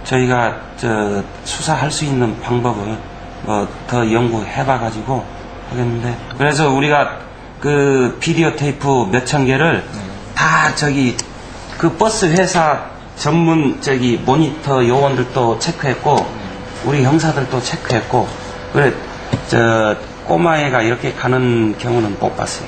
저희가 수사할 수 있는 방법을 더 연구해봐가지고 하겠는데, 그래서 우리가 그 비디오 테이프 몇천 개를 다 그 버스 회사 전문 모니터 요원들도 체크했고, 우리 형사들도 체크했고, 그래 꼬마애가 이렇게 가는 경우는 못 봤어요.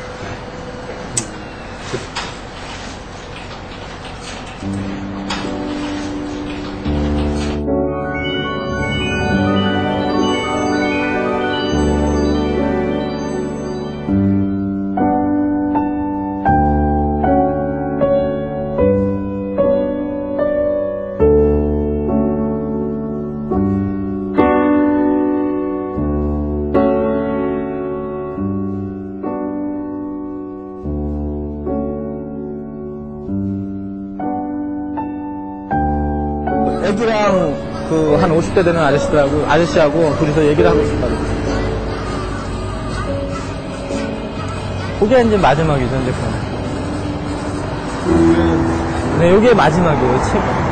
애들랑 한 50대 되는 아저씨하고 둘이서 얘기를 하고 있단 말이에요. 그게 이제 마지막이죠, 이제. 네, 요게 마지막이에요, 책은.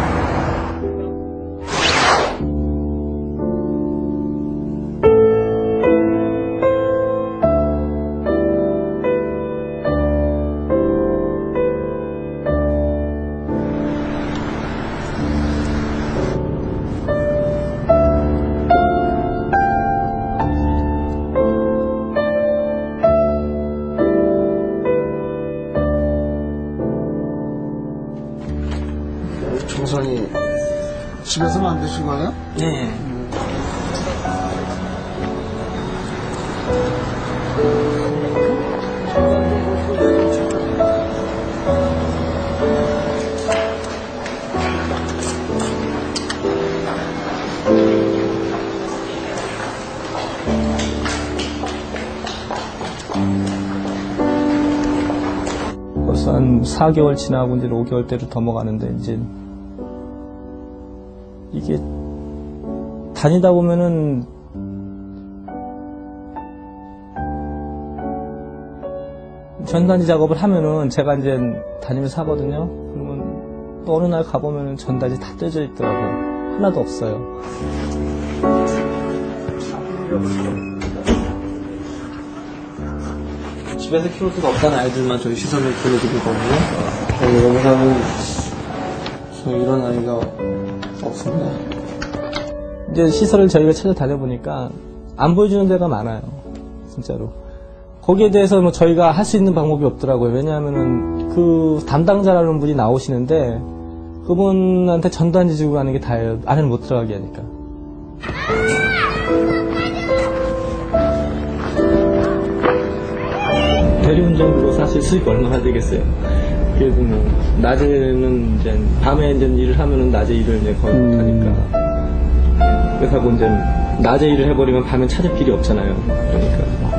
정선이 집에서 만드신 거예요? 네. 벌써 한 4개월 지나고 이제 5개월 대로 넘어가는데, 이제 이게 다니다 보면은 전단지 작업을 하면은, 제가 이제 다니면서 하거든요. 그러면 또 어느 날 가보면은 전단지 다 떼져 있더라고요. 하나도 없어요. 집에서 키울 수가 없다는 아이들만 저희 시설을 보내드리거든요. 여기서는 이런 아이가 없습니다. 이제 시설을 저희가 찾아다녀보니까 안 보여주는 데가 많아요, 진짜로. 거기에 대해서 뭐 저희가 할 수 있는 방법이 없더라고요. 왜냐하면은 그 담당자라는 분이 나오시는데, 그분한테 전단지 주고 가는 게 다예요. 안에는 못 들어가게 하니까. 대리운전으로 사실 수익 얼마나 되겠어요? 그래도 뭐 낮에는 이제 밤에 이제 일을 하면은 낮에 일을 이제 거의 못하니까. 그래서 이제 낮에 일을 해버리면 밤에 찾을 길이 없잖아요. 그러니까.